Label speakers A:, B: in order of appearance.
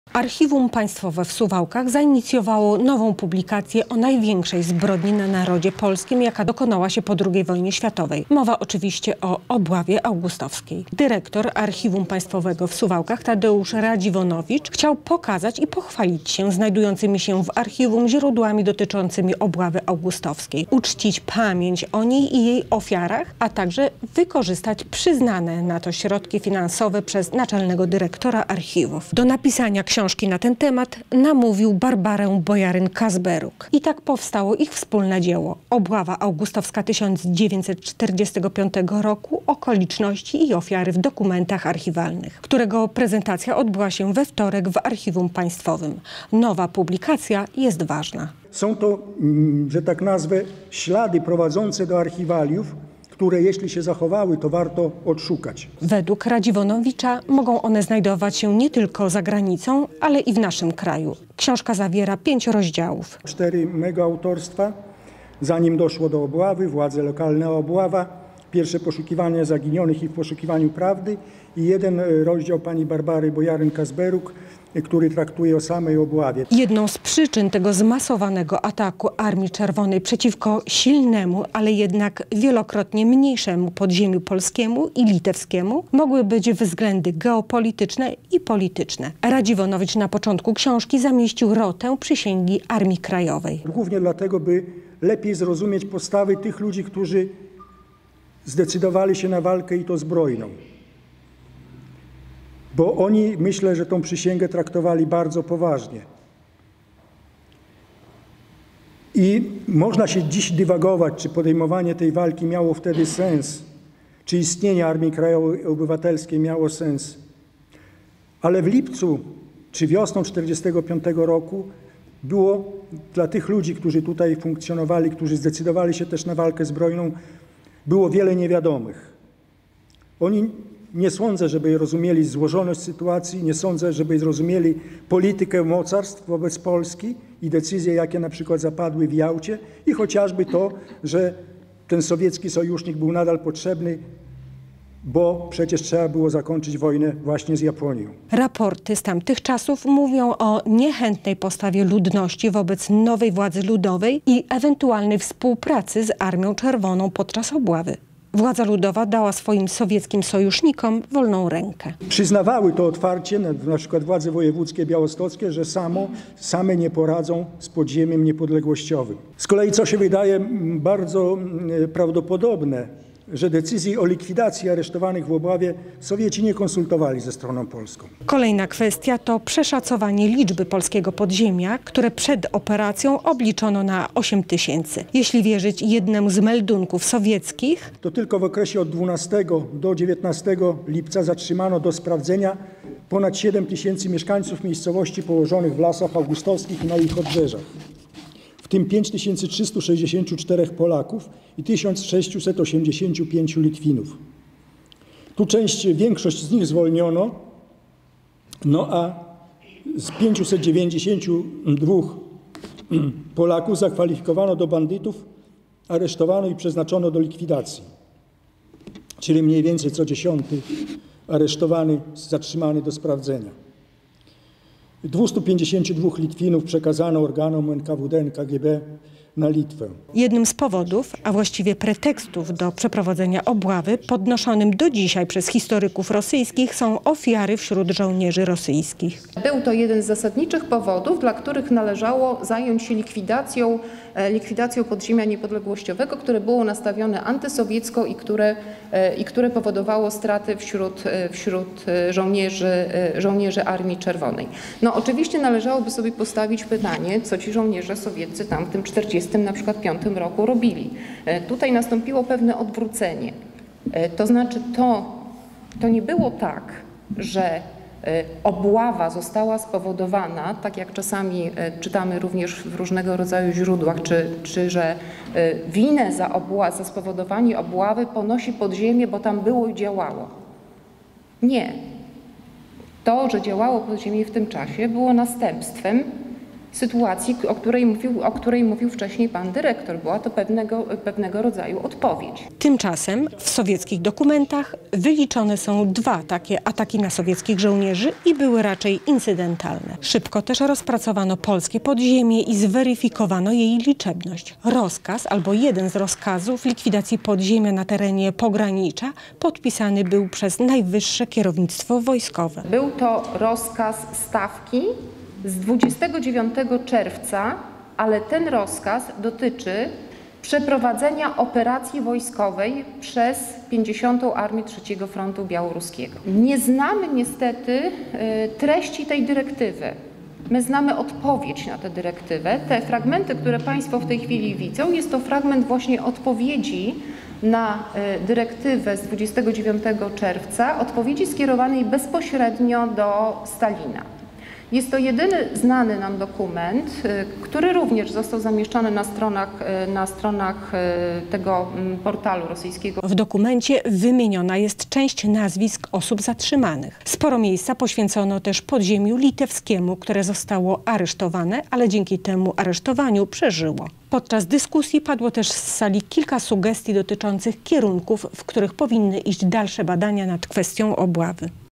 A: Archiwum Państwowe w Suwałkach zainicjowało nową publikację o największej zbrodni na narodzie polskim, jaka dokonała się po II wojnie światowej. Mowa oczywiście o obławie augustowskiej. Dyrektor Archiwum Państwowego w Suwałkach, Tadeusz Radziwonowicz, chciał pokazać i pochwalić się znajdującymi się w archiwum źródłami dotyczącymi obławy augustowskiej, uczcić pamięć o niej i jej ofiarach, a także wykorzystać przyznane na to środki finansowe przez naczelnego dyrektora archiwów. Do napisania książki na ten temat namówił Barbarę Bojaryn-Kazberuk. I tak powstało ich wspólne dzieło Obława augustowska 1945 roku, okoliczności i ofiary w dokumentach archiwalnych, którego prezentacja odbyła się we wtorek w Archiwum Państwowym. Nowa publikacja jest ważna.
B: Są to, że tak nazwę, ślady prowadzące do archiwaliów, które jeśli się zachowały, to warto odszukać.
A: Według Radziwonowicza mogą one znajdować się nie tylko za granicą, ale i w naszym kraju. Książka zawiera 5 rozdziałów.
B: 4 mego autorstwa, zanim doszło do obławy, władze lokalne obława, pierwsze poszukiwania zaginionych i w poszukiwaniu prawdy i 1 rozdział pani Barbary Bojaryn-Kazberuk, który traktuje o samej obławie.
A: Jedną z przyczyn tego zmasowanego ataku Armii Czerwonej przeciwko silnemu, ale jednak wielokrotnie mniejszemu podziemiu polskiemu i litewskiemu mogły być względy geopolityczne i polityczne. Radziwonowicz na początku książki zamieścił rotę przysięgi Armii Krajowej.
B: Głównie dlatego, by lepiej zrozumieć postawy tych ludzi, którzy zdecydowali się na walkę i to zbrojną. Bo oni, myślę, że tą przysięgę traktowali bardzo poważnie. I można się dziś dywagować, czy podejmowanie tej walki miało wtedy sens, czy istnienie Armii Krajowej Obywatelskiej miało sens. Ale w lipcu czy wiosną 1945 roku było dla tych ludzi, którzy tutaj funkcjonowali, którzy zdecydowali się też na walkę zbrojną, było wiele niewiadomych. Oni nie sądzę, żeby rozumieli złożoność sytuacji, nie sądzę, żeby zrozumieli politykę mocarstw wobec Polski i decyzje, jakie na przykład zapadły w Jałcie i chociażby to, że ten sowiecki sojusznik był nadal potrzebny, bo przecież trzeba było zakończyć wojnę właśnie z Japonią.
A: Raporty z tamtych czasów mówią o niechętnej postawie ludności wobec nowej władzy ludowej i ewentualnej współpracy z Armią Czerwoną podczas obławy. Władza ludowa dała swoim sowieckim sojusznikom wolną rękę.
B: Przyznawały to otwarcie, na przykład władze wojewódzkie białostockie, że same nie poradzą z podziemiem niepodległościowym. Z kolei, co się wydaje bardzo prawdopodobne, że decyzji o likwidacji aresztowanych w obławie Sowieci nie konsultowali ze stroną polską.
A: Kolejna kwestia to przeszacowanie liczby polskiego podziemia, które przed operacją obliczono na 8 000. Jeśli wierzyć jednemu z meldunków sowieckich,
B: to tylko w okresie od 12 do 19 lipca zatrzymano do sprawdzenia ponad 7 000 mieszkańców miejscowości położonych w lasach augustowskich i na ich obrzeżach. W tym 5364 Polaków i 1685 Litwinów. Tu większość z nich zwolniono, no a z 592 Polaków zakwalifikowano do bandytów, aresztowano i przeznaczono do likwidacji. Czyli mniej więcej co 10 aresztowany, zatrzymany do sprawdzenia. 252 Litwinów przekazano organom NKWD, NKGB na Litwę.
A: Jednym z powodów, a właściwie pretekstów do przeprowadzenia obławy podnoszonym do dzisiaj przez historyków rosyjskich są ofiary wśród żołnierzy rosyjskich.
C: Był to jeden z zasadniczych powodów, dla których należało zająć się likwidacją podziemia niepodległościowego, które było nastawione antysowiecko i które powodowało straty wśród żołnierzy Armii Czerwonej. No oczywiście należałoby sobie postawić pytanie, co ci żołnierze sowieccy tam w tym 1945 roku robili. Tutaj nastąpiło pewne odwrócenie. To znaczy to nie było tak, że obława została spowodowana, tak jak czasami czytamy również w różnego rodzaju źródłach, czy że winę za spowodowanie obławy ponosi podziemie, bo tam było i działało. Nie. To, że działało podziemie w tym czasie, było następstwem sytuacji, o której mówił wcześniej pan dyrektor. Była to pewnego rodzaju odpowiedź.
A: Tymczasem w sowieckich dokumentach wyliczone są 2 takie ataki na sowieckich żołnierzy i były raczej incydentalne. Szybko też rozpracowano polskie podziemie i zweryfikowano jej liczebność. Rozkaz albo jeden z rozkazów likwidacji podziemia na terenie pogranicza podpisany był przez najwyższe kierownictwo wojskowe.
C: Był to rozkaz stawki z 29 czerwca, ale ten rozkaz dotyczy przeprowadzenia operacji wojskowej przez 50. Armię III Frontu Białoruskiego. Nie znamy niestety treści tej dyrektywy. My znamy odpowiedź na tę dyrektywę. Te fragmenty, które Państwo w tej chwili widzą, jest to fragment właśnie odpowiedzi na dyrektywę z 29 czerwca, odpowiedzi skierowanej bezpośrednio do Stalina. Jest to jedyny znany nam dokument, który również został zamieszczony na stronach tego portalu rosyjskiego.
A: W dokumencie wymieniona jest część nazwisk osób zatrzymanych. Sporo miejsca poświęcono też podziemiu litewskiemu, które zostało aresztowane, ale dzięki temu aresztowaniu przeżyło. Podczas dyskusji padło też z sali kilka sugestii dotyczących kierunków, w których powinny iść dalsze badania nad kwestią obławy.